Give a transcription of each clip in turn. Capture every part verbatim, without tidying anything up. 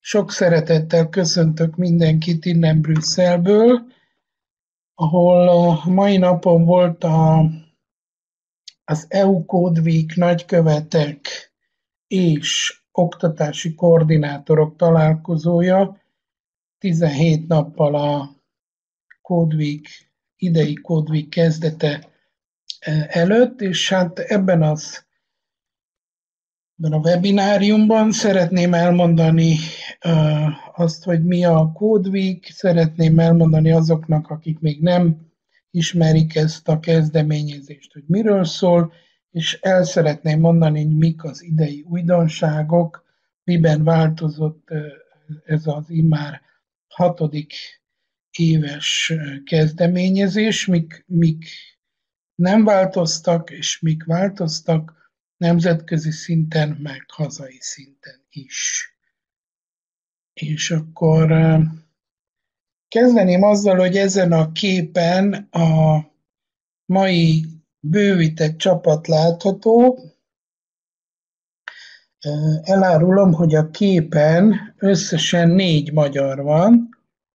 Sok szeretettel köszöntök mindenkit innen Brüsszelből, ahol a mai napon volt a, az é u Code Week nagykövetek és oktatási koordinátorok találkozója tizenhét nappal a Code Week, idei Code Week kezdete előtt, és hát ebben az Ebben a webináriumban szeretném elmondani uh, azt, hogy mi a Code Week, szeretném elmondani azoknak, akik még nem ismerik ezt a kezdeményezést, hogy miről szól, és el szeretném mondani, hogy mik az idei újdonságok, miben változott uh, ez az immár hatodik éves kezdeményezés, mik, mik nem változtak, és mik változtak, nemzetközi szinten, meg hazai szinten is. És akkor kezdeném azzal, hogy ezen a képen a mai bővített csapat látható. Elárulom, hogy a képen összesen négy magyar van.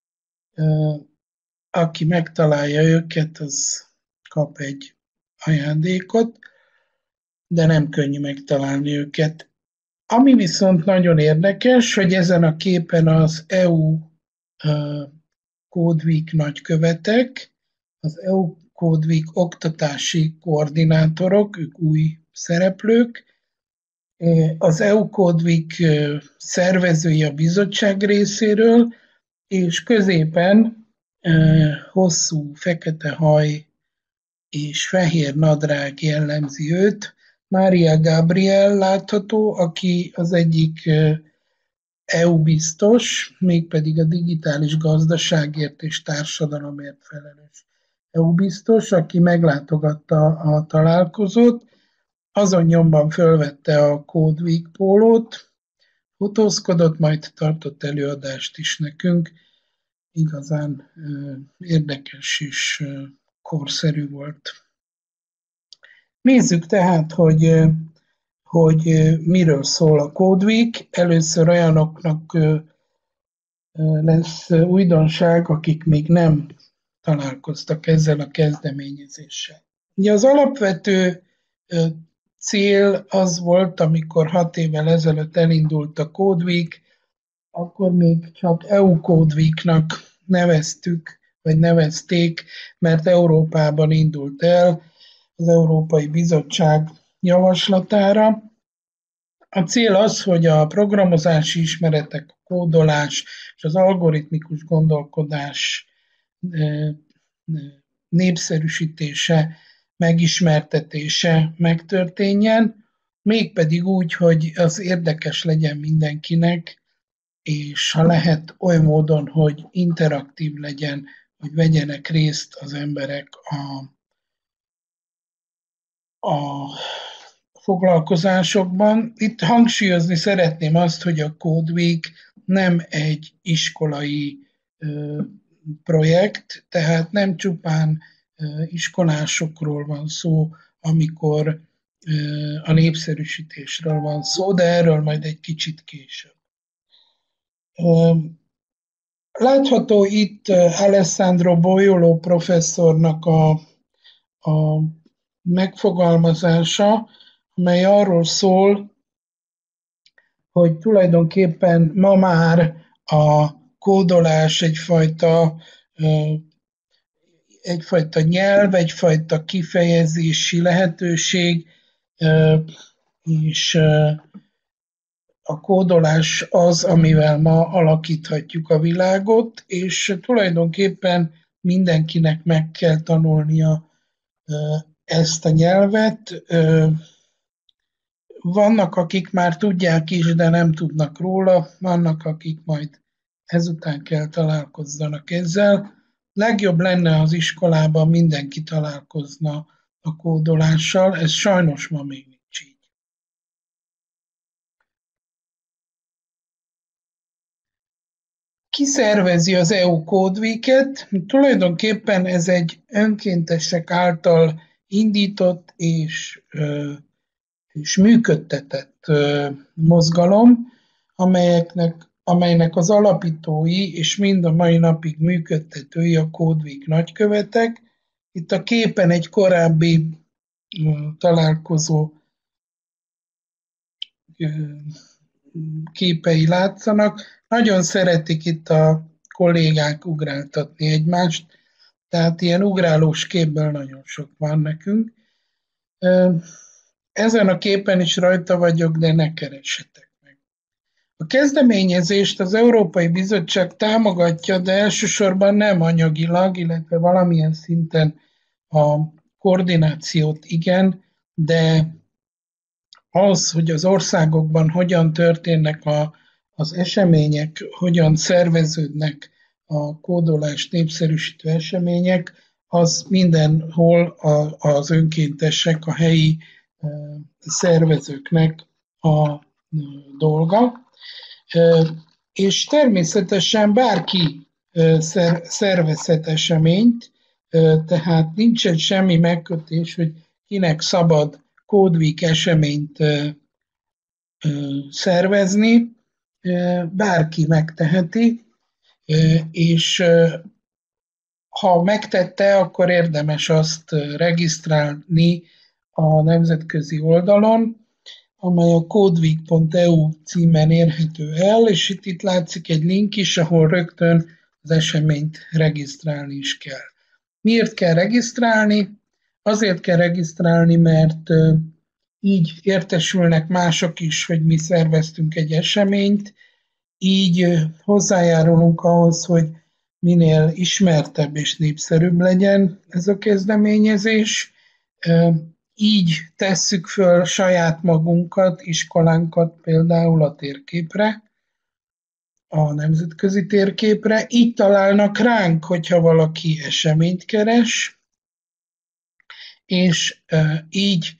Aki megtalálja őket, az kap egy ajándékot, de nem könnyű megtalálni őket. Ami viszont nagyon érdekes, hogy ezen a képen az é u uh, Code Week nagykövetek, az é u Code Week oktatási koordinátorok, ők új szereplők, az é u Code Week szervezői a bizottság részéről, és középen uh, hosszú fekete haj és fehér nadrág jellemzi őt, Mária Gabriel látható, aki az egyik é u biztos, mégpedig a digitális gazdaságért és társadalomért felelős é u biztos, aki meglátogatta a találkozót, azon nyomban fölvette a Code Week pólót, fotózkodott, majd tartott előadást is nekünk. Igazán érdekes és korszerű volt. Nézzük tehát, hogy, hogy miről szól a Code Week. Először olyanoknak lesz újdonság, akik még nem találkoztak ezzel a kezdeményezéssel. Ugye az alapvető cél az volt, amikor hat évvel ezelőtt elindult a Code Week, akkor még csak é u Code Week-nak neveztük, vagy nevezték, mert Európában indult el az Európai Bizottság javaslatára. A cél az, hogy a programozási ismeretek, a kódolás és az algoritmikus gondolkodás népszerűsítése, megismertetése megtörténjen, mégpedig úgy, hogy az érdekes legyen mindenkinek, és ha lehet oly módon, hogy interaktív legyen, hogy vegyenek részt az emberek a a foglalkozásokban. Itt hangsúlyozni szeretném azt, hogy a Code Week nem egy iskolai ö, projekt, tehát nem csupán ö, iskolásokról van szó, amikor ö, a népszerűsítésről van szó, de erről majd egy kicsit később. Ö, látható itt Alessandro Boiolo professzornak a, a megfogalmazása, amely arról szól, hogy tulajdonképpen ma már a kódolás egyfajta, egyfajta nyelv, egyfajta kifejezési lehetőség, és a kódolás az, amivel ma alakíthatjuk a világot, és tulajdonképpen mindenkinek meg kell tanulnia ezt a nyelvet. Vannak, akik már tudják is, de nem tudnak róla, vannak, akik majd ezután kell találkozzanak ezzel. Legjobb lenne az iskolában mindenki találkozna a kódolással, ez sajnos ma még nincs így. Ki szervezi az é u Code Week-et? Tulajdonképpen ez egy önkéntesek által indított és, és működtetett mozgalom, amelyeknek amelynek az alapítói és mind a mai napig működtetői a Code Week nagykövetek. Itt a képen egy korábbi találkozó képei látszanak. Nagyon szeretik itt a kollégák ugráltatni egymást, tehát ilyen ugrálós képből nagyon sok van nekünk. Ezen a képen is rajta vagyok, de ne keressetek meg. A kezdeményezést az Európai Bizottság támogatja, de elsősorban nem anyagilag, illetve valamilyen szinten a koordinációt igen, de az, hogy az országokban hogyan történnek a, az események, hogyan szerveződnek a kódolást népszerűsítő események, az mindenhol a, az önkéntesek, a helyi e, szervezőknek a e, dolga. E, és természetesen bárki e, szer, szervezhet eseményt, e, tehát nincsen semmi megkötés, hogy kinek szabad Code Week eseményt ö, ö, szervezni, ö, bárki megteheti, ö, és ö, ha megtette, akkor érdemes azt regisztrálni a nemzetközi oldalon, amely a codeweek pont e u címen érhető el, és itt, itt látszik egy link is, ahol rögtön az eseményt regisztrálni is kell. Miért kell regisztrálni? Azért kell regisztrálni, mert így értesülnek mások is, hogy mi szerveztünk egy eseményt, így hozzájárulunk ahhoz, hogy minél ismertebb és népszerűbb legyen ez a kezdeményezés. Így tesszük föl saját magunkat, iskolánkat például a térképre, a nemzetközi térképre. Így találnak ránk, hogyha valaki eseményt keres, és így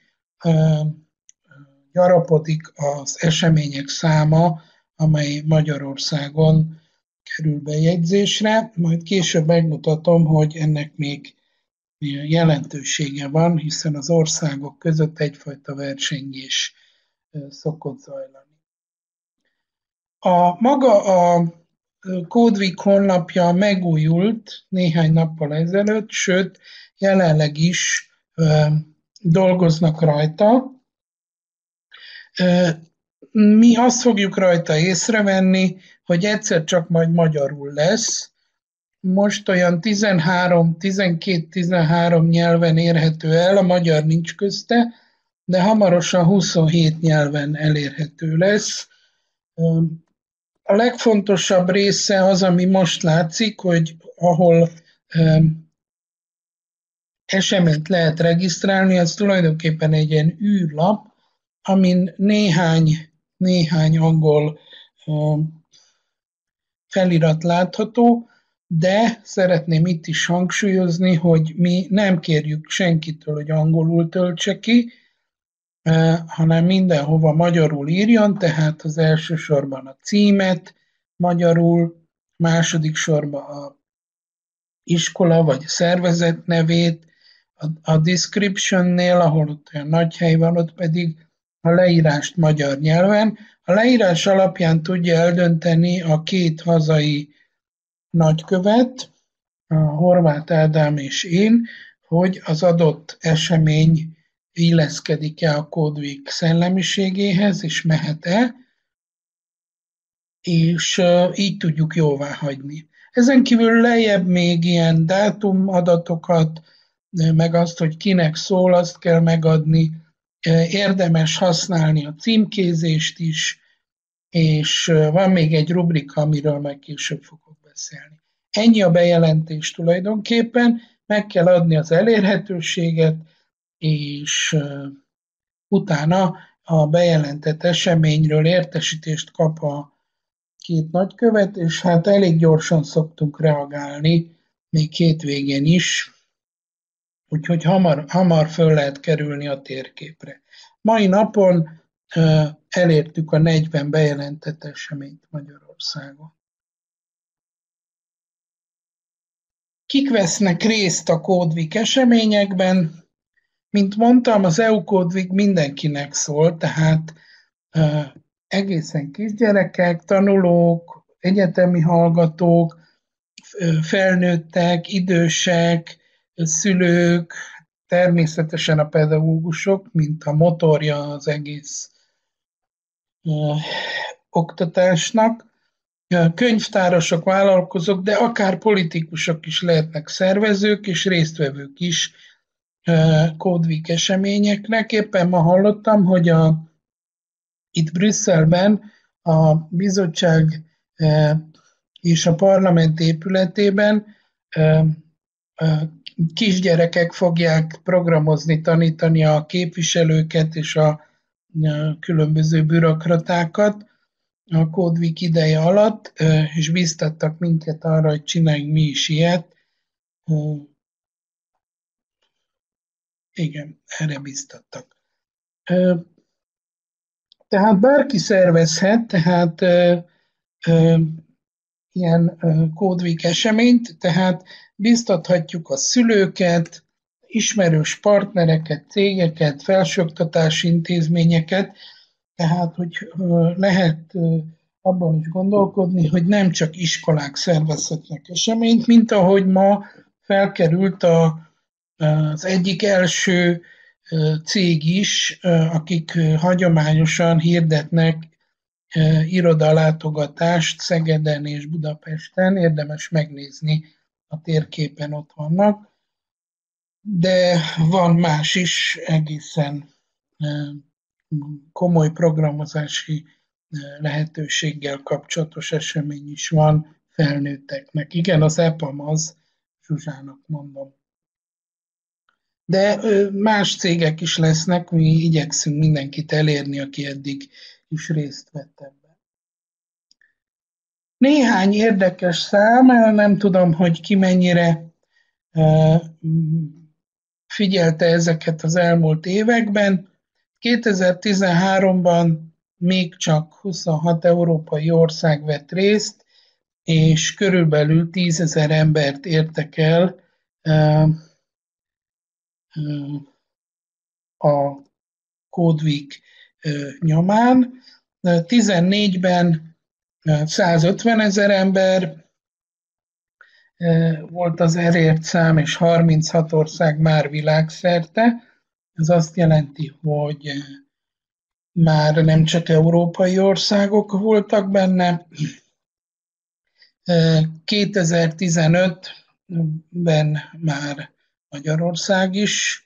gyarapodik az események száma, amely Magyarországon kerül bejegyzésre. Majd később megmutatom, hogy ennek még jelentősége van, hiszen az országok között egyfajta versengés szokott zajlani. A maga a Code Week honlapja megújult néhány nappal ezelőtt, sőt, jelenleg is dolgoznak rajta. Mi azt fogjuk rajta észrevenni, hogy egyszer csak majd magyarul lesz. Most olyan tizenhárom, tizenkét, tizenhárom nyelven érhető el, a magyar nincs közte, de hamarosan huszonhét nyelven elérhető lesz. A legfontosabb része az, ami most látszik, hogy ahol eseményt lehet regisztrálni, az tulajdonképpen egy ilyen űrlap, amin néhány, néhány angol felirat látható, de szeretném itt is hangsúlyozni, hogy mi nem kérjük senkitől, hogy angolul töltse ki, hanem mindenhova magyarul írjon, tehát az első sorban a címet magyarul, második sorban a iskola vagy szervezet nevét, a, a descriptionnél, ahol ott olyan nagy hely van, ott pedig a leírást magyar nyelven. A leírás alapján tudja eldönteni a két hazai nagykövet, a Horváth Ádám és én, hogy az adott esemény illeszkedik-e a Code Week szellemiségéhez, és mehet-e, és így tudjuk jóvá hagyni. Ezen kívül lejjebb még ilyen dátumadatokat, meg azt, hogy kinek szól, azt kell megadni. Érdemes használni a címkézést is, és van még egy rubrika, amiről meg később fogok beszélni. Ennyi a bejelentés tulajdonképpen, meg kell adni az elérhetőséget, és utána a bejelentett eseményről értesítést kap a két nagykövet, és hát elég gyorsan szoktunk reagálni, még hétvégén is, úgyhogy hamar, hamar föl lehet kerülni a térképre. Mai napon uh, elértük a negyven bejelentett eseményt Magyarországon. Kik vesznek részt a Code Week eseményekben? Mint mondtam, az e u Code Week mindenkinek szól, tehát uh, egészen kisgyerekek, tanulók, egyetemi hallgatók, felnőttek, idősek, szülők, természetesen a pedagógusok, mint a motorja az egész ö, oktatásnak, könyvtárosok, vállalkozók, de akár politikusok is lehetnek, szervezők és résztvevők is Code Week eseményeknek. Éppen ma hallottam, hogy a, itt Brüsszelben a bizottság és a parlament épületében kisgyerekek fogják programozni, tanítani a képviselőket és a különböző bürokratákat a Code Week ideje alatt, és biztattak minket arra, hogy csináljunk mi is ilyet. Igen, erre biztattak. Tehát bárki szervezhet, tehát ilyen Code Week eseményt, tehát biztathatjuk a szülőket, ismerős partnereket, cégeket, felsőoktatási intézményeket, tehát hogy lehet abban is gondolkodni, hogy nem csak iskolák szervezhetnek eseményt, mint ahogy ma felkerült a, az egyik első cég is, akik hagyományosan hirdetnek irodalátogatást Szegeden és Budapesten, érdemes megnézni, a térképen ott vannak, de van más is, egészen komoly programozási lehetőséggel kapcsolatos esemény is van felnőtteknek. Igen, az E P A M az, Zsuzsának mondom. De más cégek is lesznek, mi igyekszünk mindenkit elérni, aki eddig is részt vett ebben. Néhány érdekes szám, nem tudom, hogy ki mennyire figyelte ezeket az elmúlt években. kétezer-tizenháromban még csak huszonhat európai ország vett részt, és körülbelül tízezer embert értek el a Code Week nyomán. tizennégyben százötven ezer ember volt az elért szám, és harminchat ország már világszerte. Ez azt jelenti, hogy már nem csak európai országok voltak benne. kétezer-tizenötben már Magyarország is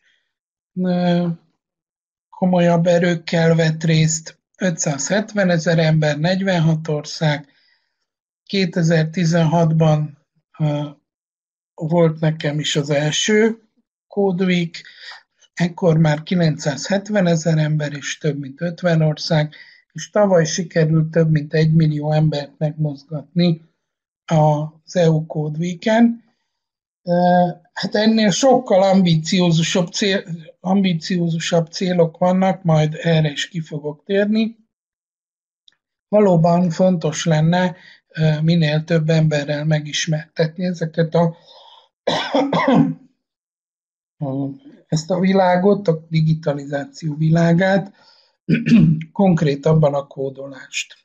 komolyabb erőkkel vett részt, ötszázhetven ezer ember, negyvenhat ország. kétezer-tizenhatban volt nekem is az első Code Week, ekkor már kilencszázhetven ezer ember és több mint ötven ország, és tavaly sikerült több mint egy millió embert megmozgatni az E U Code Weeken. Hát ennél sokkal ambiciózusabb, cél, ambiciózusabb célok vannak, majd erre is ki fogok térni. Valóban fontos lenne minél több emberrel megismertetni ezeket a, ezt a világot, a digitalizáció világát, konkrétabban a kódolást.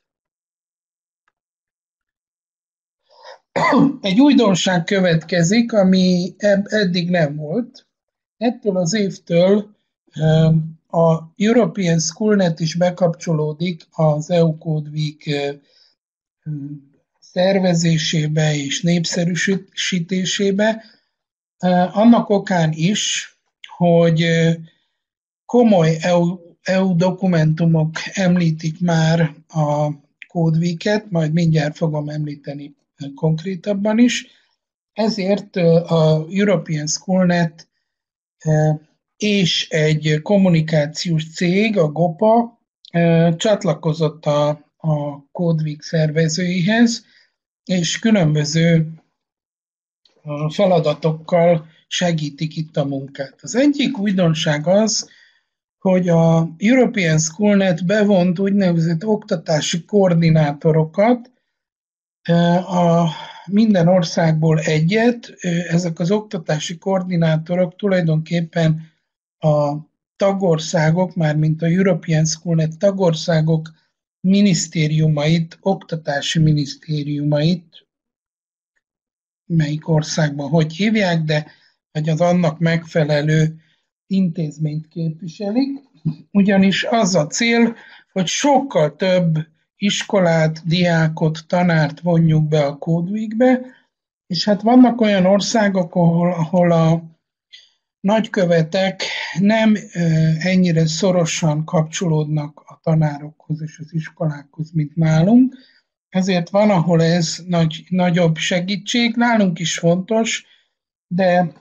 Egy újdonság következik, ami eddig nem volt. Ettől az évtől a European Schoolnet is bekapcsolódik az E U Code Week szervezésébe és népszerűsítésébe. Annak okán is, hogy komoly E U, E U dokumentumok említik már a Code Week-et, majd mindjárt fogom említeni konkrétabban is. Ezért a European Schoolnet és egy kommunikációs cég, a GOPA csatlakozott a, a Code Week szervezőihez, és különböző feladatokkal segítik itt a munkát. Az egyik újdonság az, hogy a European Schoolnet bevont úgynevezett oktatási koordinátorokat, a minden országból egyet. Ezek az oktatási koordinátorok tulajdonképpen a tagországok, mármint a European Schoolnet tagországok minisztériumait, oktatási minisztériumait, melyik országban hogy hívják, de hogy az annak megfelelő intézményt képviselik, ugyanis az a cél, hogy sokkal több iskolát, diákot, tanárt vonjuk be a Code Weekbe, és hát vannak olyan országok, ahol, ahol a nagykövetek nem ennyire szorosan kapcsolódnak a tanárokhoz és az iskolákhoz, mint nálunk, ezért van, ahol ez nagy, nagyobb segítség, nálunk is fontos, de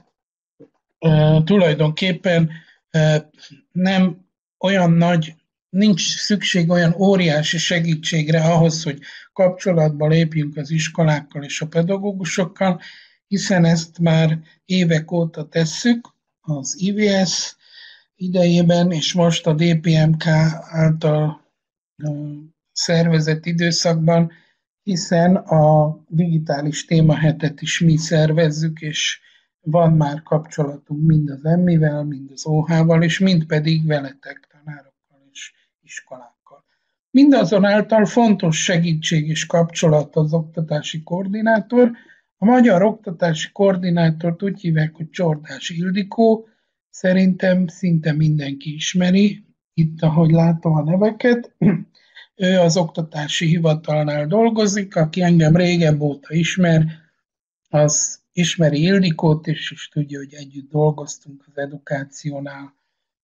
e, tulajdonképpen e, nem olyan nagy, nincs szükség olyan óriási segítségre ahhoz, hogy kapcsolatba lépjünk az iskolákkal és a pedagógusokkal, hiszen ezt már évek óta tesszük az I V S idejében, és most a D P M K által szervezett időszakban, hiszen a digitális témahetet is mi szervezzük, és van már kapcsolatunk mind az emmivel, mind az ó há-val, és mind pedig veletek, tanárokkal és iskolákkal. Mindazonáltal fontos segítség és kapcsolat az oktatási koordinátor. A magyar oktatási koordinátort úgy hívják, hogy Csordás Ildikó, szerintem szinte mindenki ismeri, itt ahogy látom a neveket. Ő az oktatási hivatalnál dolgozik, aki engem régebb óta ismer, az ismeri Ildikót is, és tudja, hogy együtt dolgoztunk az edukációnál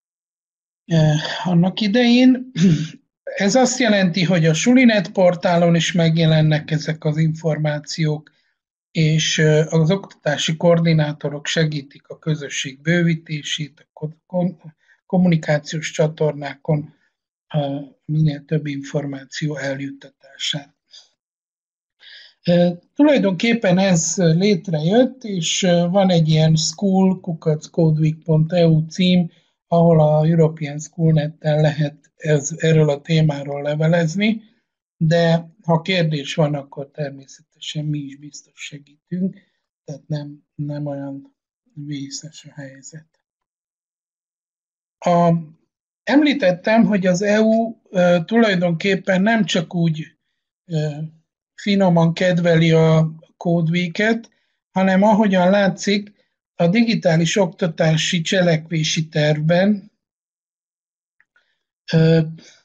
eh, annak idején. Ez azt jelenti, hogy a Sulinet portálon is megjelennek ezek az információk, és az oktatási koordinátorok segítik a közösség bővítését, a kommunikációs csatornákon minél több információ eljuttatását. Tulajdonképpen ez létrejött, és van egy ilyen school kukac codeweek pont e u cím, ahol a European Schoolnet-tel lehet ez, erről a témáról levelezni, de ha kérdés van, akkor természetesen mi is biztos segítünk, tehát nem, nem olyan vészes a helyzet. A, említettem, hogy az é u e, tulajdonképpen nem csak úgy e, finoman kedveli a Code Week-et, hanem ahogyan látszik, a digitális oktatási cselekvési tervben e,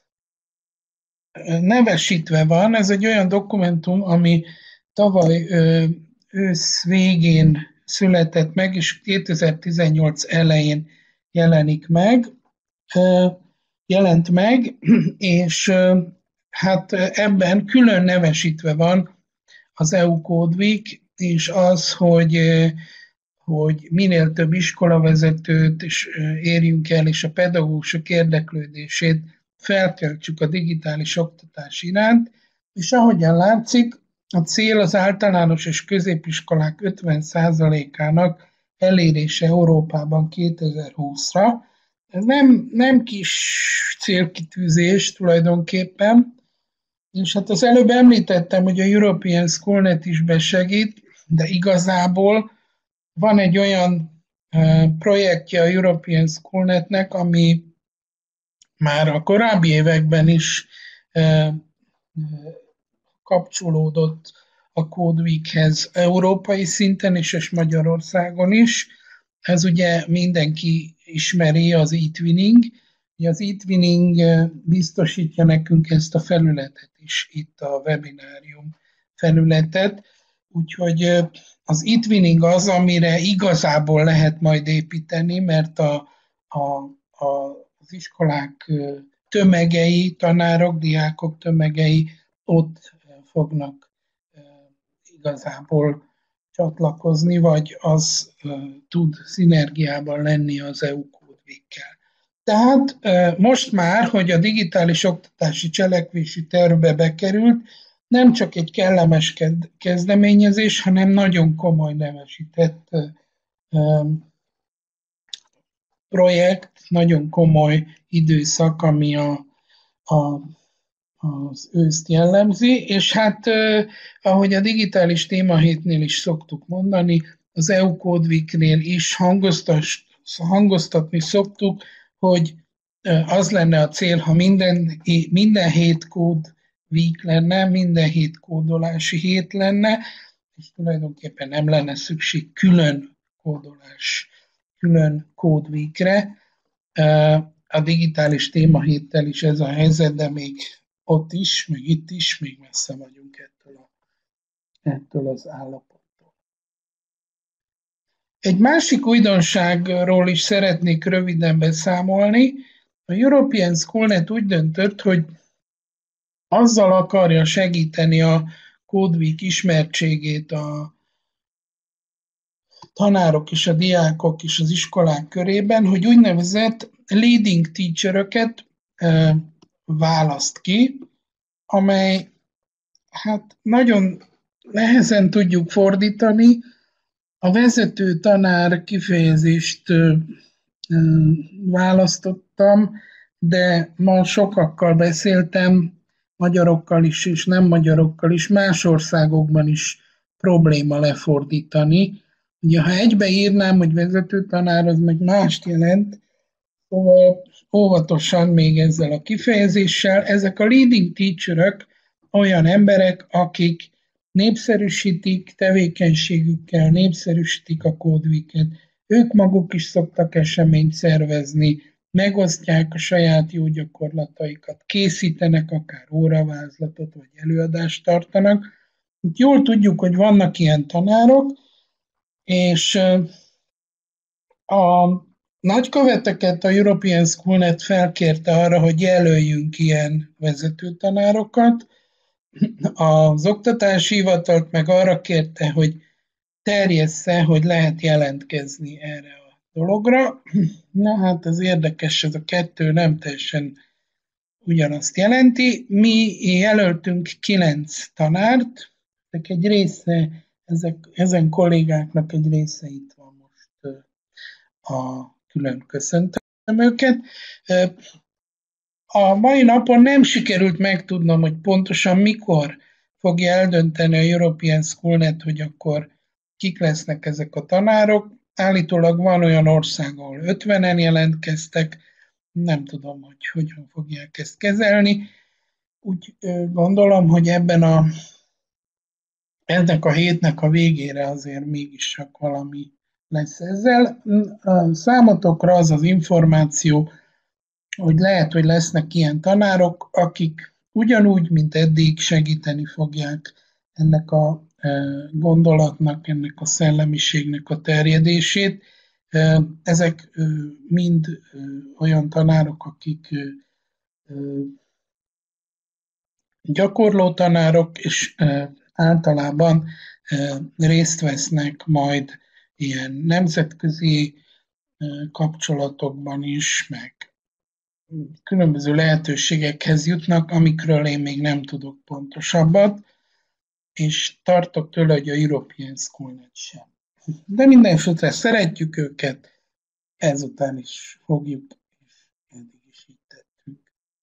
nevesítve van. Ez egy olyan dokumentum, ami tavaly ősz végén született meg, és kétezer-tizennyolc elején jelenik meg, jelent meg, és hát ebben külön nevesítve van az é u Code Week, és az, hogy, hogy minél több iskolavezetőt is érjünk el, és a pedagógusok érdeklődését felkeltsük a digitális oktatás iránt, és ahogyan látszik, a cél az általános és középiskolák ötven százalékának elérése Európában kétezer-húszra. Ez nem, nem kis célkitűzés tulajdonképpen, és hát az előbb említettem, hogy a European Schoolnet is besegít, de igazából van egy olyan projektje a European Schoolnetnek, ami már a korábbi években is eh, kapcsolódott a Code Weekhez európai szinten is, és Magyarországon is. Ez ugye mindenki ismeri az eTwinning. Az eTwinning biztosítja nekünk ezt a felületet is, itt a webinárium felületet. Úgyhogy az eTwinning az, amire igazából lehet majd építeni, mert a, a, a az iskolák tömegei, tanárok, diákok tömegei ott fognak igazából csatlakozni, vagy az tud szinergiában lenni az é u Code Week-kel. Tehát most már, hogy a digitális oktatási cselekvési tervbe bekerült, nem csak egy kellemes kezdeményezés, hanem nagyon komoly nevesített projekt, nagyon komoly időszak, ami a, a, az őszt jellemzi, és hát eh, ahogy a digitális témahétnél is szoktuk mondani, az é u Code Week-nél is hangoztatni szoktuk, hogy eh, az lenne a cél, ha minden, minden hét kód week lenne, minden hét kódolási hét lenne, és tulajdonképpen nem lenne szükség külön kódolás, külön code weekre. A digitális témahéttel is ez a helyzet, de még ott is, meg itt is, még messze vagyunk ettől, a, ettől az állapottól. Egy másik újdonságról is szeretnék röviden beszámolni. A European Schoolnet úgy döntött, hogy azzal akarja segíteni a Code Week ismertségét a tanárok és a diákok és az iskolák körében, hogy úgynevezett leading teacher-öket e, választ ki, amely hát nagyon nehezen tudjuk fordítani. A vezető tanár kifejezést e, választottam, de ma sokakkal beszéltem, magyarokkal is és nem magyarokkal is, más országokban is probléma lefordítani. Ugye, ha egybeírnám, hogy vezető tanár, az meg mást jelent, szóval óvatosan még ezzel a kifejezéssel. Ezek a leading teacher-ök olyan emberek, akik népszerűsítik tevékenységükkel, népszerűsítik a Code Week-et. Ők maguk is szoktak eseményt szervezni, megosztják a saját jó gyakorlataikat, készítenek akár óravázlatot, vagy előadást tartanak. Itt jól tudjuk, hogy vannak ilyen tanárok, és a nagyköveteket a European Schoolnet felkérte arra, hogy jelöljünk ilyen vezetőtanárokat. Az oktatási hivatalt meg arra kérte, hogy terjessze, hogy lehet jelentkezni erre a dologra. Na hát ez érdekes, ez a kettő nem teljesen ugyanazt jelenti. Mi jelöltünk kilenc tanárt, ezek egy része, ezek, ezen kollégáknak egy része itt van most, a külön köszöntöm őket. A mai napon nem sikerült megtudnom, hogy pontosan mikor fogja eldönteni a European Schoolnet, hogy akkor kik lesznek ezek a tanárok. Állítólag van olyan ország, ahol ötvenen jelentkeztek, nem tudom, hogy hogyan fogják ezt kezelni. Úgy gondolom, hogy ebben a, ennek a hétnek a végére azért mégis csak valami lesz ezzel. A számotokra az az információ, hogy lehet, hogy lesznek ilyen tanárok, akik ugyanúgy, mint eddig segíteni fogják ennek a gondolatnak, ennek a szellemiségnek a terjedését. Ezek mind olyan tanárok, akik gyakorló tanárok, és általában részt vesznek majd ilyen nemzetközi kapcsolatokban is, meg különböző lehetőségekhez jutnak, amikről én még nem tudok pontosabbat, és tartok tőle, hogy a European Schoolnet sem. De mindenesetre szeretjük őket, ezután is fogjuk, és eddig is így tettünk.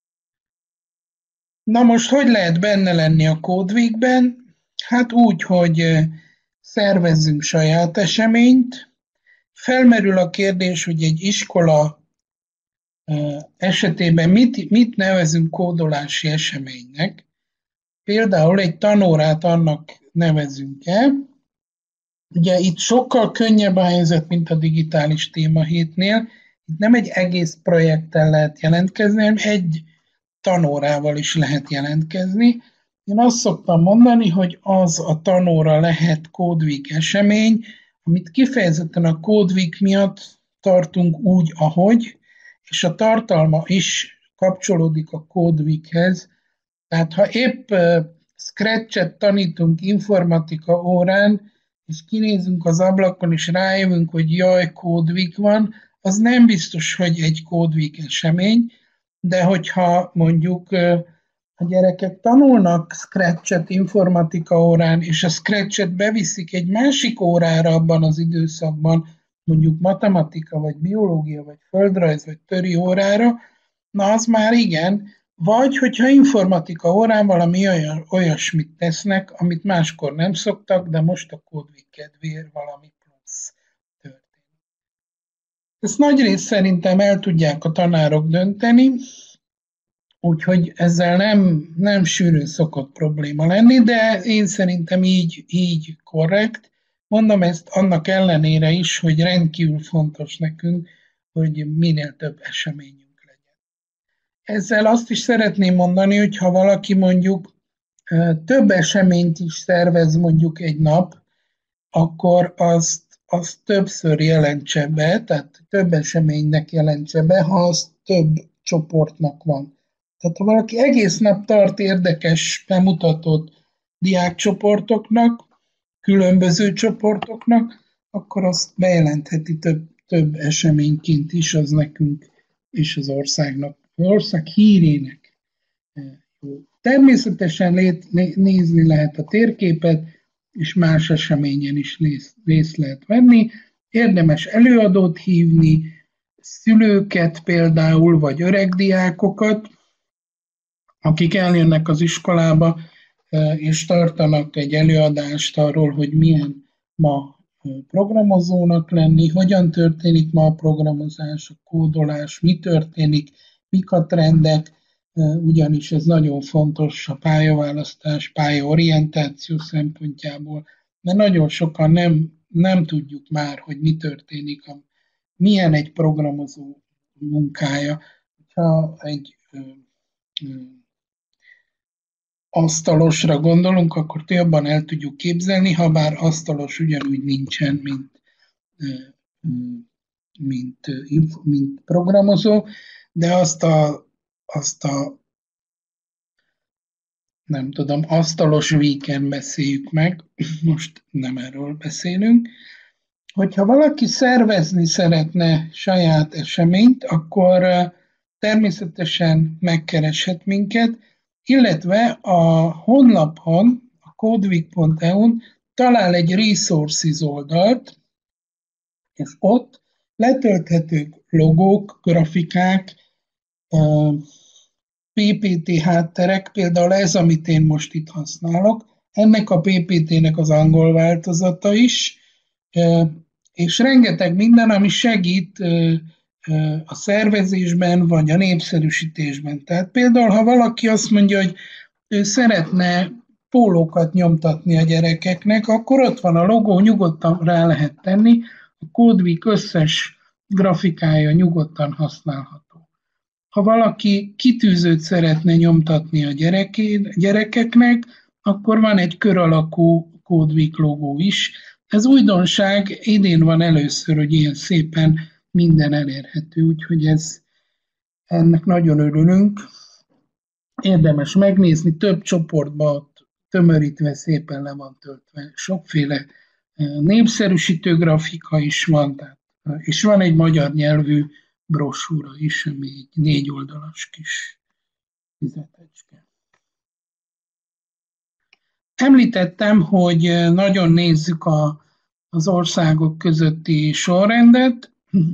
Na most, hogy lehet benne lenni a Code Weekben? Hát úgy, hogy szervezzünk saját eseményt. Felmerül a kérdés, hogy egy iskola esetében mit, mit nevezünk kódolási eseménynek. Például egy tanórát annak nevezünk el. Ugye itt sokkal könnyebb a helyzet, mint a digitális témahétnél. Itt nem egy egész projekttel lehet jelentkezni, hanem egy tanórával is lehet jelentkezni. Én azt szoktam mondani, hogy az a tanóra lehet Code Week esemény, amit kifejezetten a Code Week miatt tartunk úgy, ahogy, és a tartalma is kapcsolódik a Code Weekhez. Tehát ha épp uh, Scratch-et tanítunk informatika órán, és kinézünk az ablakon, és rájövünk, hogy jaj, Code Week van, az nem biztos, hogy egy Code Week esemény, de hogyha mondjuk uh, a gyerekek tanulnak Scratch-et informatika órán, és a Scratch-et beviszik egy másik órára abban az időszakban, mondjuk matematika, vagy biológia, vagy földrajz, vagy töri órára, na az már igen. Vagy hogyha informatika órán valami olyan, olyasmit tesznek, amit máskor nem szoktak, de most a Code Week kedvéért valami plusz történik. Ezt nagyrészt szerintem el tudják a tanárok dönteni. Úgyhogy ezzel nem, nem sűrűn szokott probléma lenni, de én szerintem így, így korrekt. Mondom ezt annak ellenére is, hogy rendkívül fontos nekünk, hogy minél több eseményünk legyen. Ezzel azt is szeretném mondani, hogy ha valaki mondjuk több eseményt is szervez mondjuk egy nap, akkor azt, azt többször jelentse be, tehát több eseménynek jelentse be, ha az több csoportnak van. Tehát ha valaki egész nap tart érdekes bemutatót diákcsoportoknak, különböző csoportoknak, akkor azt bejelentheti több, több eseményként is, az nekünk és az országnak, az ország hírének jó. Természetesen lét, nézni lehet a térképet, és más eseményen is részt lehet venni. Érdemes előadót hívni, szülőket például, vagy öreg diákokat, akik eljönnek az iskolába, és tartanak egy előadást arról, hogy milyen ma programozónak lenni, hogyan történik ma a programozás, a kódolás, mi történik, mik a trendek, ugyanis ez nagyon fontos a pályaválasztás, pályaorientáció szempontjából, mert nagyon sokan nem, nem tudjuk már, hogy mi történik, milyen egy programozó munkája. Ha egy ö, ö, asztalosra gondolunk, akkor jobban el tudjuk képzelni, ha bár asztalos ugyanúgy nincsen, mint, mint, mint programozó, de azt a, azt a nem tudom, asztalos weekend beszéljük meg, most nem erről beszélünk. Hogyha valaki szervezni szeretne saját eseményt, akkor természetesen megkereshet minket, illetve a honlapon, a codeweek pont e u-n talál egy resources oldalt, és ott letölthetők logók, grafikák, pé pé té hátterek, például ez, amit én most itt használok, ennek a pé pé té-nek az angol változata is, és rengeteg minden, ami segít a szervezésben, vagy a népszerűsítésben. Tehát például, ha valaki azt mondja, hogy ő szeretne pólókat nyomtatni a gyerekeknek, akkor ott van a logó, nyugodtan rá lehet tenni, a CodeWeek összes grafikája nyugodtan használható. Ha valaki kitűzőt szeretne nyomtatni a gyerekeknek, akkor van egy kör alakú CodeWeek logó is. Ez újdonság, idén van először, hogy ilyen szépen minden elérhető, úgyhogy ez, ennek nagyon örülünk. Érdemes megnézni, több csoportba tömörítve szépen le van töltve. Sokféle népszerűsítő grafika is van, tehát, és van egy magyar nyelvű brosúra is, ami egy négy oldalas kis fizetecske. Említettem, hogy nagyon nézzük a, az országok közötti sorrendet.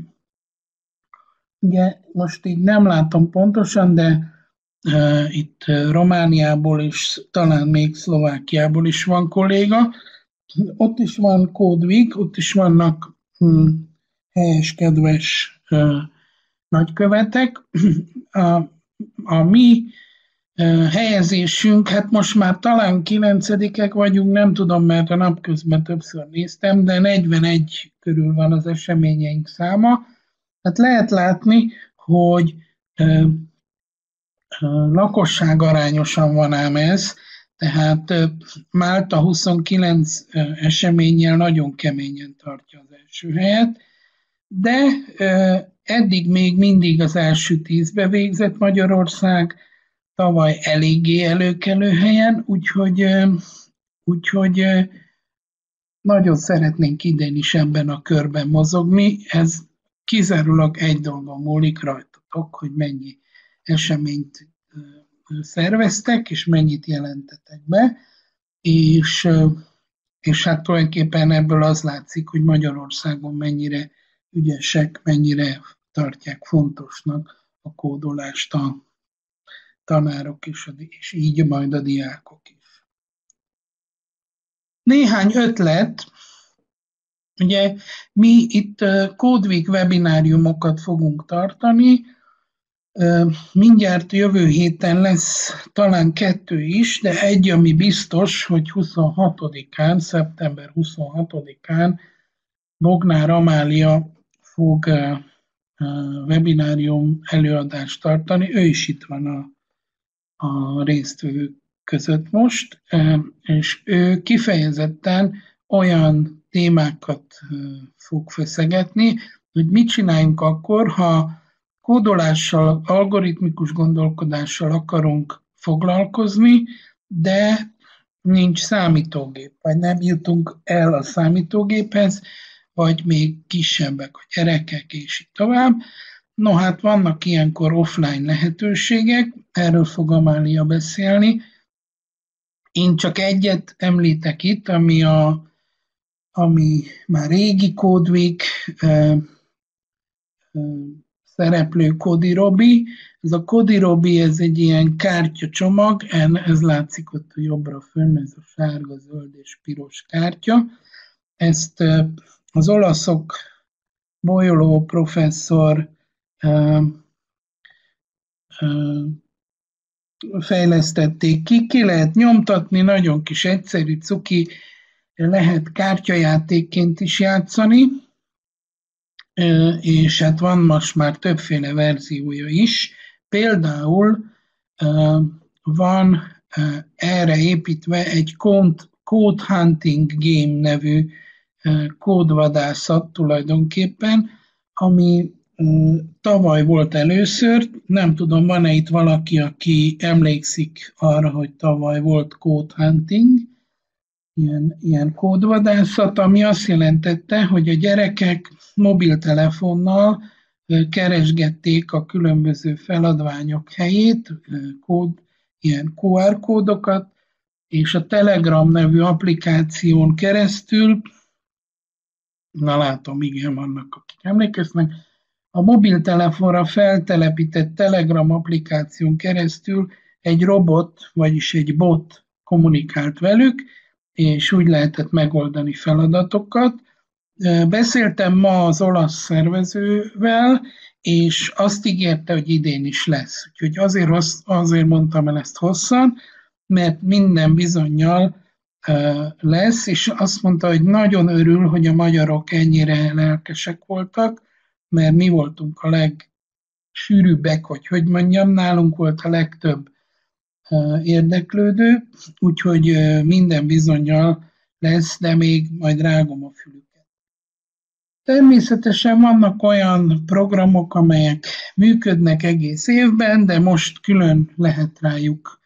Ugye most így nem látom pontosan, de uh, itt Romániából és talán még Szlovákiából is van kolléga. Ott is van CodeWeek, ott is vannak hm, helyes, kedves uh, nagykövetek. A, a mi uh, helyezésünk, hát most már talán kilencedikek vagyunk, nem tudom, mert a napközben többször néztem, de negyvenegy körül van az eseményeink száma. Hát lehet látni, hogy uh, uh, lakosság arányosan van ám ez, tehát uh, Málta huszonkilenc uh, eseménnyel nagyon keményen tartja az első helyet, de uh, eddig még mindig az első tízbe végzett Magyarország, tavaly eléggé előkelő helyen, úgyhogy, uh, úgyhogy uh, nagyon szeretnénk idén is ebben a körben mozogni. Ez kizárólag egy dolgon múlik rajtatok, hogy mennyi eseményt szerveztek, és mennyit jelentetek be, és, és hát tulajdonképpen ebből az látszik, hogy Magyarországon mennyire ügyesek, mennyire tartják fontosnak a kódolást a tanárok is, és így majd a diákok is. Néhány ötlet. Ugye mi itt CodeWeek webináriumokat fogunk tartani, Mindjárt jövő héten lesz talán kettő is, de egy, ami biztos, hogy huszonhatodikán, szeptember huszonhatodikán Bognár Amália fog webinárium előadást tartani. Ő is itt van a, a résztvevők között most, és ő kifejezetten olyan témákat fog feszegetni, hogy mit csináljunk akkor, ha kódolással, algoritmikus gondolkodással akarunk foglalkozni, de nincs számítógép, vagy nem jutunk el a számítógéphez, vagy még kisebbek a gyerekek, és így tovább. No hát vannak ilyenkor offline lehetőségek, erről fog Amália beszélni. Én csak egyet említek itt, ami, a, ami már régi Code Week eh, eh, szereplő Codirobi. Ez a Codirobi, ez egy ilyen kártyacsomag, ez látszik ott a jobbra fönn, ez a sárga, zöld és piros kártya. Ezt eh, az olaszok Bolyoló professzor eh, eh, fejlesztették ki, ki lehet nyomtatni, nagyon kis egyszerű cuki, lehet kártyajátékként is játszani, és hát van most már többféle verziója is. Például van erre építve egy Code Hunting Game nevű kódvadászat tulajdonképpen, ami tavaly volt először, nem tudom, van-e itt valaki, aki emlékszik arra, hogy tavaly volt Code Hunting, ilyen, ilyen kódvadászat, ami azt jelentette, hogy a gyerekek mobiltelefonnal keresgették a különböző feladványok helyét, kód, ilyen kú er kódokat, és a Telegram nevű applikáción keresztül, na látom, igen, vannak, akik emlékeznek, a mobiltelefonra feltelepített Telegram applikáción keresztül egy robot, vagyis egy bot kommunikált velük, és úgy lehetett megoldani feladatokat. Beszéltem ma az olasz szervezővel, és azt ígérte, hogy idén is lesz. Úgyhogy azért, azért mondtam el ezt hosszan, mert minden bizonnyal lesz, és azt mondta, hogy nagyon örül, hogy a magyarok ennyire lelkesek voltak, mert mi voltunk a legsűrűbbek, hogy hogy mondjam, nálunk volt a legtöbb érdeklődő, úgyhogy minden bizonnyal lesz, de még majd rágom a fülüket. Természetesen vannak olyan programok, amelyek működnek egész évben, de most külön lehet rájuk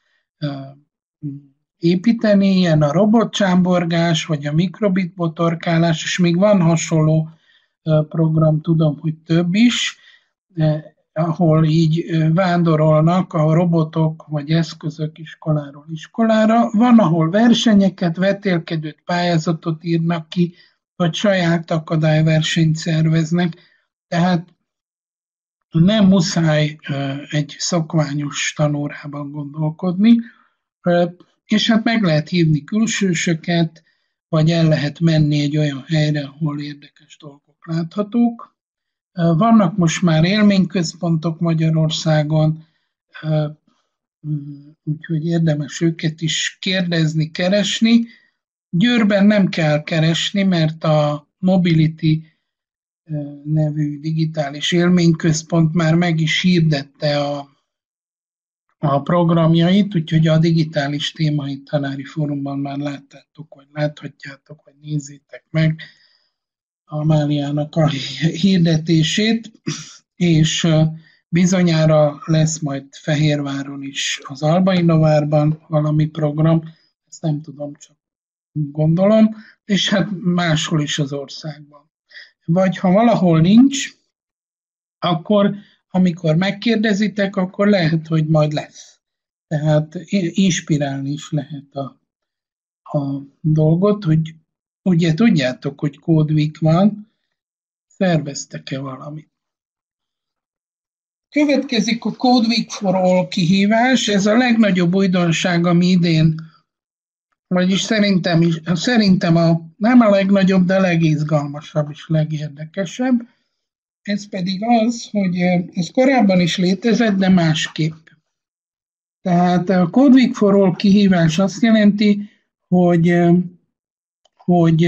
építeni, ilyen a robotcsámborgás, vagy a mikrobit botorkálás, és még van hasonló program, tudom, hogy több is, ahol így vándorolnak a robotok vagy eszközök iskoláról iskolára. Van, ahol versenyeket, vetélkedőt, pályázatot írnak ki, vagy saját akadályversenyt szerveznek. Tehát nem muszáj egy szokványos tanórában gondolkodni, és hát meg lehet hívni külsősöket, vagy el lehet menni egy olyan helyre, ahol érdekes dolgok láthatók. Vannak most már élményközpontok Magyarországon, úgyhogy érdemes őket is kérdezni, keresni. Győrben nem kell keresni, mert a Mobility nevű digitális élményközpont már meg is hirdette a, a programjait, úgyhogy a digitális témai tanári fórumban már láttátok, vagy láthatjátok, vagy nézzétek meg Amáliának a hirdetését, és bizonyára lesz majd Fehérváron is, az Albainovárban valami program, ezt nem tudom, csak gondolom, és hát máshol is az országban. Vagy ha valahol nincs, akkor amikor megkérdezitek, akkor lehet, hogy majd lesz. Tehát inspirálni is lehet a, a dolgot, hogy ugye tudjátok, hogy Code Week van, szerveztek-e valamit. Következik a Code Week for All kihívás, ez a legnagyobb újdonság, ami idén, vagyis szerintem, is, szerintem a, nem a legnagyobb, de a legizgalmasabb és legérdekesebb. Ez pedig az, hogy ez korábban is létezett, de másképp. Tehát a Code Week for All kihívás azt jelenti, hogy, hogy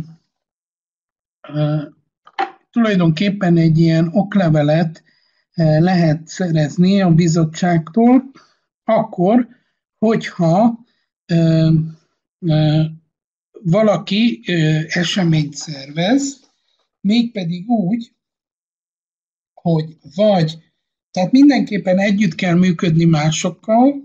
tulajdonképpen egy ilyen oklevelet lehet szerezni a bizottságtól, akkor, hogyha ö, ö, valaki ö, eseményt szervez, mégpedig úgy, hogy vagy, tehát mindenképpen együtt kell működni másokkal,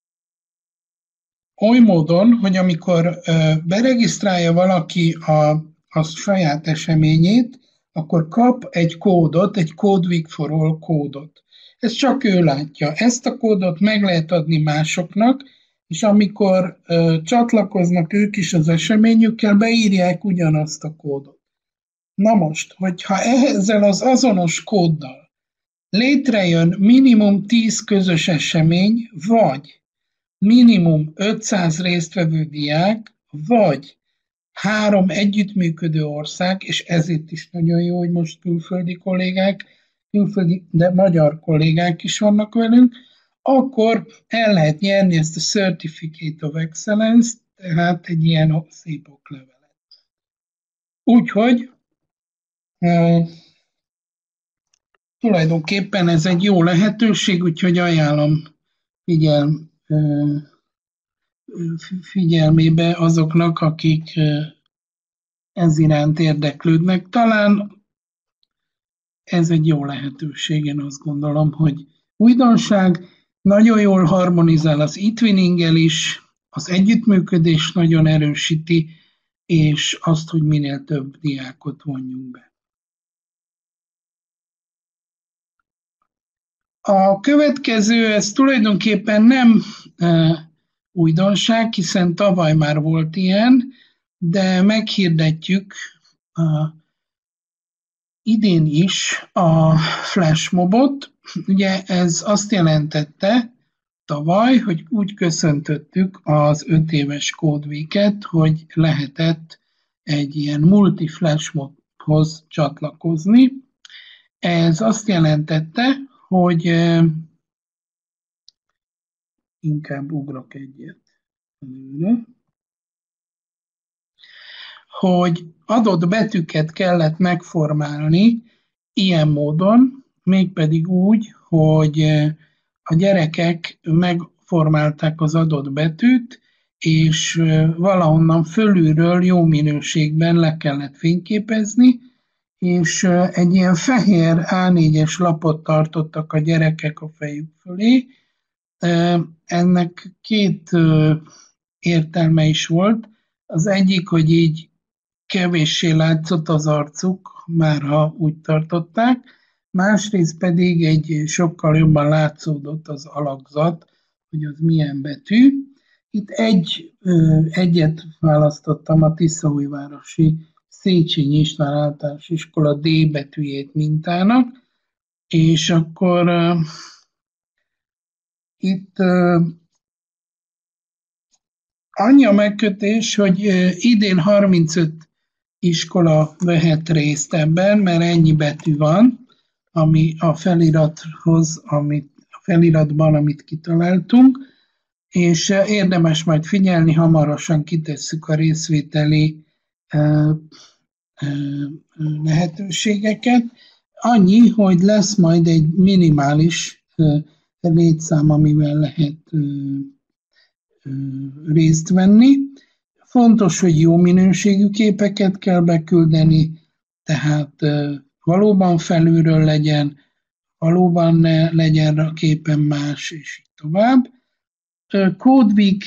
oly módon, hogy amikor ö, beregisztrálja valaki a, a saját eseményét, akkor kap egy kódot, egy Code Week for All kódot. Ezt csak ő látja. Ezt a kódot meg lehet adni másoknak, és amikor ö, csatlakoznak ők is az eseményükkel, beírják ugyanazt a kódot. Na most, hogyha ezzel az azonos kóddal létrejön minimum tíz közös esemény, vagy minimum ötszáz résztvevő diák, vagy három együttműködő ország, és ezért is nagyon jó, hogy most külföldi kollégák, külföldi, de magyar kollégák is vannak velünk, akkor el lehet nyerni ezt a Certificate of Excellence, tehát egy ilyen szép oklevelet. Úgyhogy e, tulajdonképpen ez egy jó lehetőség, úgyhogy ajánlom figyel, e, figyelmébe azoknak, akik ez iránt érdeklődnek. Talán ez egy jó lehetőség, én azt gondolom, hogy újdonság, nagyon jól harmonizál az e-twinninggel is, az együttműködés nagyon erősíti, és azt, hogy minél több diákot vonjunk be. A következő, ez tulajdonképpen nem e, újdonság, hiszen tavaly már volt ilyen, de meghirdetjük uh, idén is a flashmobot. Ugye ez azt jelentette tavaly, hogy úgy köszöntöttük az öt éves Code Week-et, hogy lehetett egy ilyen multi-flashmobhoz csatlakozni. Ez azt jelentette, hogy uh, inkább ugrok egyet előre, hogy adott betűket kellett megformálni ilyen módon, mégpedig úgy, hogy a gyerekek megformálták az adott betűt, és valahonnan fölülről jó minőségben le kellett fényképezni, és egy ilyen fehér á négyes lapot tartottak a gyerekek a fejük fölé. Ennek két értelme is volt. Az egyik, hogy így kevéssé látszott az arcuk, már ha úgy tartották, másrészt pedig egy sokkal jobban látszódott az alakzat, hogy az milyen betű. Itt egy, egyet választottam, a Tiszaújvárosi Széchenyi István Általános Iskola D betűjét mintának, és akkor uh, itt uh, annyi a megkötés, hogy idén harmincöt iskola vehet részt ebben, mert ennyi betű van, ami a felirathoz, amit, a feliratban, amit kitaláltunk, és érdemes majd figyelni, hamarosan kitesszük a részvételi lehetőségeket. Annyi, hogy lesz majd egy minimális létszám, amivel lehet részt venni. Fontos, hogy jó minőségű képeket kell beküldeni, tehát valóban felülről legyen, valóban ne legyen a képen más, és így tovább. Code Week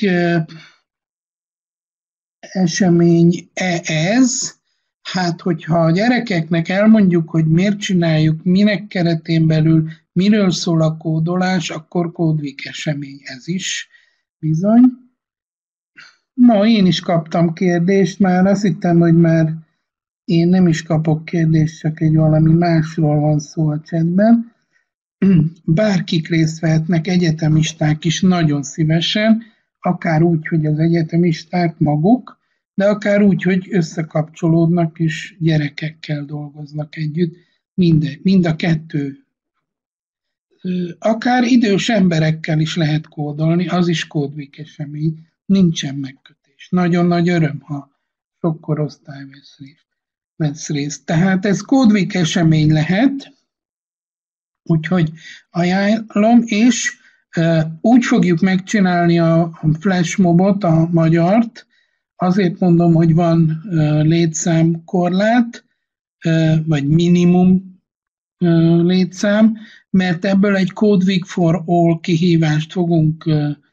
esemény-e ez? Hát, hogyha a gyerekeknek elmondjuk, hogy miért csináljuk, minek keretén belül, miről szól a kódolás, akkor Code Week esemény ez is. Bizony. No, én is kaptam kérdést, már azt hittem, hogy már én nem is kapok kérdést, csak egy valami másról van szó a chatben. Bárkik részt vehetnek, egyetemisták is nagyon szívesen, akár úgy, hogy az egyetemisták maguk, de akár úgy, hogy összekapcsolódnak és gyerekekkel dolgoznak együtt. Mind, mind a kettő. Akár idős emberekkel is lehet kódolni, az is Code Week esemény, nincsen megkötés. Nagyon nagy öröm, ha sok korosztály vesz részt. Vesz részt. Tehát ez Code Week esemény lehet, úgyhogy ajánlom, és úgy fogjuk megcsinálni a flashmobot, a magyart, azért mondom, hogy van létszámkorlát, vagy minimum létszám, mert ebből egy Code Week for All kihívást fogunk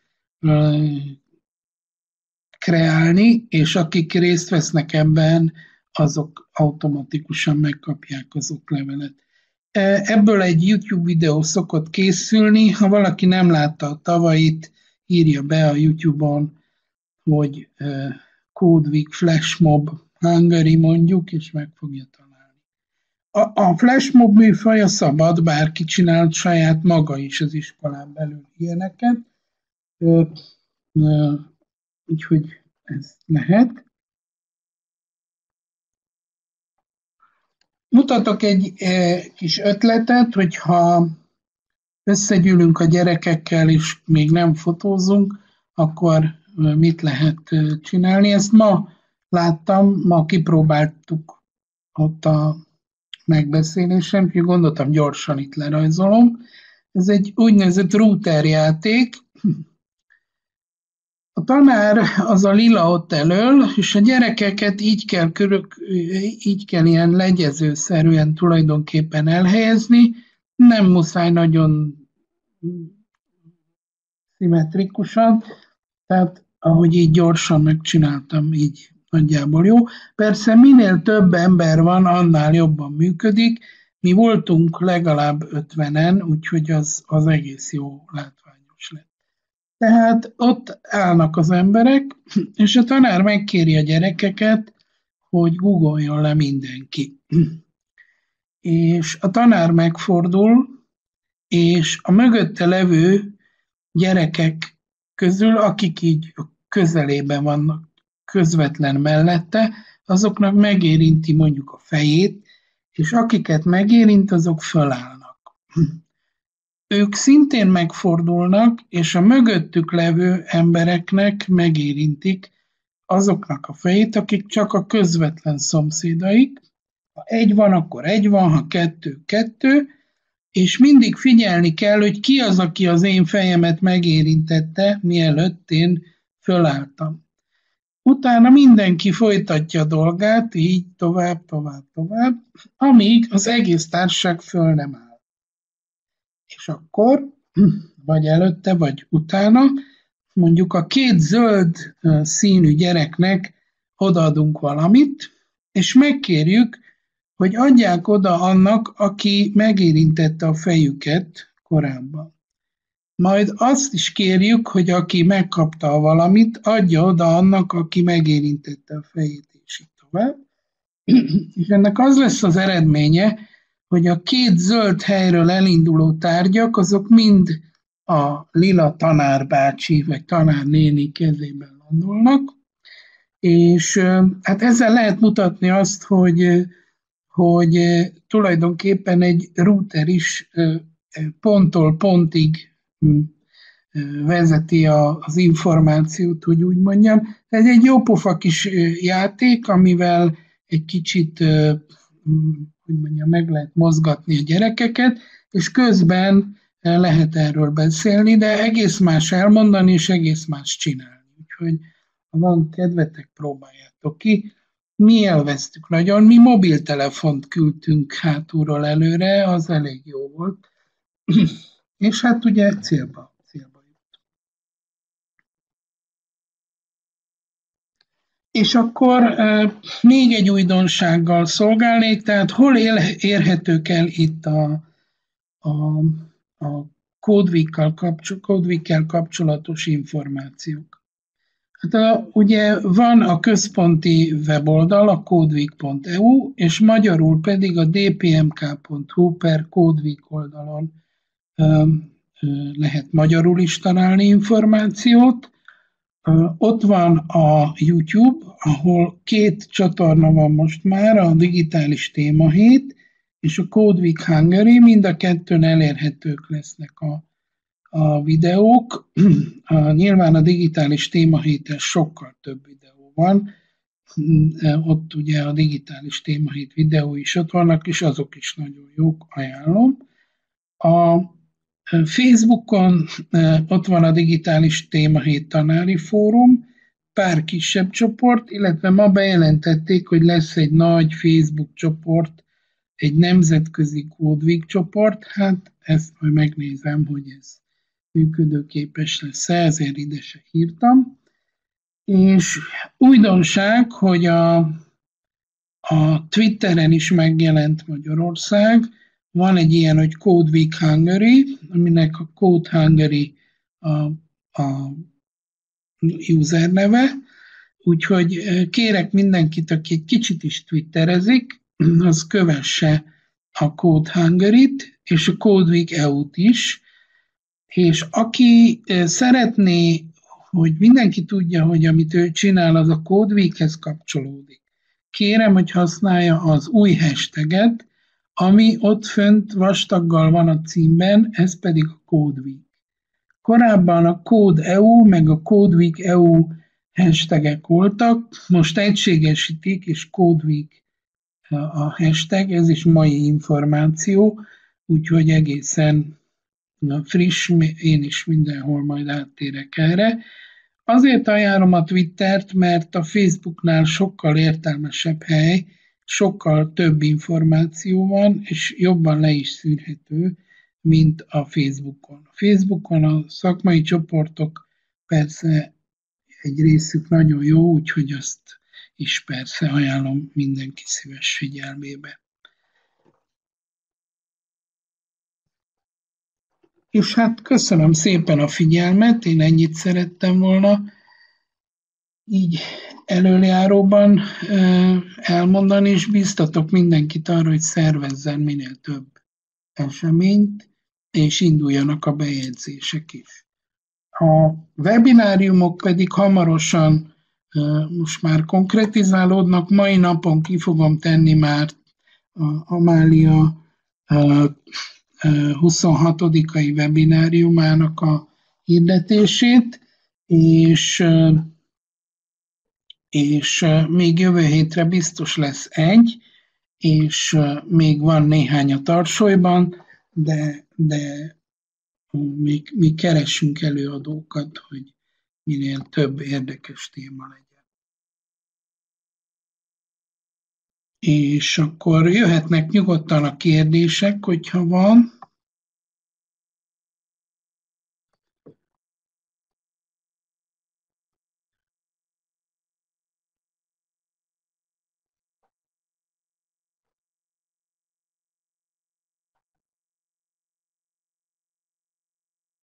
kreálni, és akik részt vesznek ebben, azok automatikusan megkapják az oklevelet. Ebből egy YouTube videó szokott készülni, ha valaki nem látta a tavalyit, írja be a YouTube-on, hogy Code Week Flashmob Hungary mondjuk, és meg fogja találni. A, a Flashmob műfaja szabad, bárki csinált saját maga is az iskolán belül ilyeneket, úgyhogy ez lehet. Mutatok egy kis ötletet, hogyha összegyűlünk a gyerekekkel, és még nem fotózunk, akkor mit lehet csinálni. Ezt ma láttam, ma kipróbáltuk ott a megbeszélésen, úgyhogy gondoltam, gyorsan itt lerajzolom. Ez egy úgynevezett router játék. A tanár az a lila ott elől, és a gyerekeket így kell, körök, így kell ilyen legyezőszerűen tulajdonképpen elhelyezni. Nem muszáj nagyon szimmetrikusan, tehát ahogy így gyorsan megcsináltam, így nagyjából jó. Persze minél több ember van, annál jobban működik. Mi voltunk legalább ötvenen, úgyhogy az, az egész jó látványos lett. Tehát ott állnak az emberek, és a tanár megkéri a gyerekeket, hogy googoljon le mindenki. És a tanár megfordul, és a mögötte levő gyerekek közül, akik így közelében vannak, közvetlen mellette, azoknak megérinti mondjuk a fejét, és akiket megérint, azok fölállnak. Ők szintén megfordulnak, és a mögöttük levő embereknek megérintik azoknak a fejét, akik csak a közvetlen szomszédaik. Ha egy van, akkor egy van, ha kettő, kettő, és mindig figyelni kell, hogy ki az, aki az én fejemet megérintette, mielőtt én fölálltam. Utána mindenki folytatja a dolgát, így tovább, tovább, tovább, amíg az egész társaság föl nem áll. És akkor, vagy előtte, vagy utána, mondjuk a két zöld színű gyereknek odaadunk valamit, és megkérjük, hogy adják oda annak, aki megérintette a fejüket korábban. Majd azt is kérjük, hogy aki megkapta a valamit, adja oda annak, aki megérintette a fejét, és így tovább. És ennek az lesz az eredménye, hogy a két zöld helyről elinduló tárgyak, azok mind a lila tanárbácsi vagy tanárnéni kezében landolnak, és hát ezzel lehet mutatni azt, hogy, hogy tulajdonképpen egy router is ponttól pontig vezeti az információt, hogy úgy mondjam. Ez egy jópofa kis játék, amivel egy kicsit hogy mondjam, meg lehet mozgatni a gyerekeket, és közben lehet erről beszélni, de egész más elmondani, és egész más csinálni. Úgyhogy ha van kedvetek, próbáljátok ki. Mi élveztük nagyon, mi mobiltelefont küldtünk hátulról előre, az elég jó volt. És hát ugye célba, célba jut. És akkor még egy újdonsággal szolgálnék, tehát hol érhetők el itt a, a, a Code Week-kel kapcsol, Code Week-kel kapcsolatos információk. Hát a, ugye van a központi weboldal, a codeweek pont e u, és magyarul pedig a d p m k pont h u per CodeWeek oldalon ö, ö, lehet magyarul is találni információt. Ö, ott van a YouTube, ahol két csatorna van most már, a Digitális Témahét és a Code Week Hungary, mind a kettőn elérhetők lesznek a, a videók. A, nyilván a digitális témahéten sokkal több videó van, ott ugye a digitális témahét videói is ott vannak, és azok is nagyon jók, ajánlom. A Facebookon ott van a digitális témahét tanári fórum, pár kisebb csoport, illetve ma bejelentették, hogy lesz egy nagy Facebook csoport, egy nemzetközi Code Week csoport, hát ezt majd megnézem, hogy ez működőképes lesz, ezért ide se írtam. És újdonság, hogy a, a Twitteren is megjelent Magyarország, van egy ilyen, hogy Code Week Hungary, aminek a Code Hungary a, a user neve, úgyhogy kérek mindenkit, aki egy kicsit is twitterezik, az kövesse a Code Hungary-t, és a Code Week é u-t is, és aki szeretné, hogy mindenki tudja, hogy amit ő csinál, az a Code Weekhez kapcsolódik, kérem, hogy használja az új hashtaget, ami ott fönt vastaggal van a címben, ez pedig a Code Week. Korábban a Code é u meg a Code Week é u hashtagek voltak, most egységesítik, és Code Week a hashtag, ez is mai információ, úgyhogy egészen friss, én is mindenhol majd áttérek erre. Azért ajánlom a Twittert, mert a Facebooknál sokkal értelmesebb hely, sokkal több információ van, és jobban le is szűrhető, mint a Facebookon. A Facebookon a szakmai csoportok persze egy részük nagyon jó, úgyhogy azt is persze ajánlom mindenki szíves figyelmébe. És hát köszönöm szépen a figyelmet, én ennyit szerettem volna így előjáróban elmondani, és bíztatok mindenkit arra, hogy szervezzen minél több eseményt, és induljanak a bejegyzések is. A webináriumok pedig hamarosan most már konkretizálódnak, mai napon ki fogom tenni már a Amália huszonhatodikai webináriumának a hirdetését, és, és még jövő hétre biztos lesz egy, és még van néhány a tarsolyban, de, de még, még keresünk előadókat, hogy minél több érdekes téma legyen. És akkor jöhetnek nyugodtan a kérdések, hogyha van.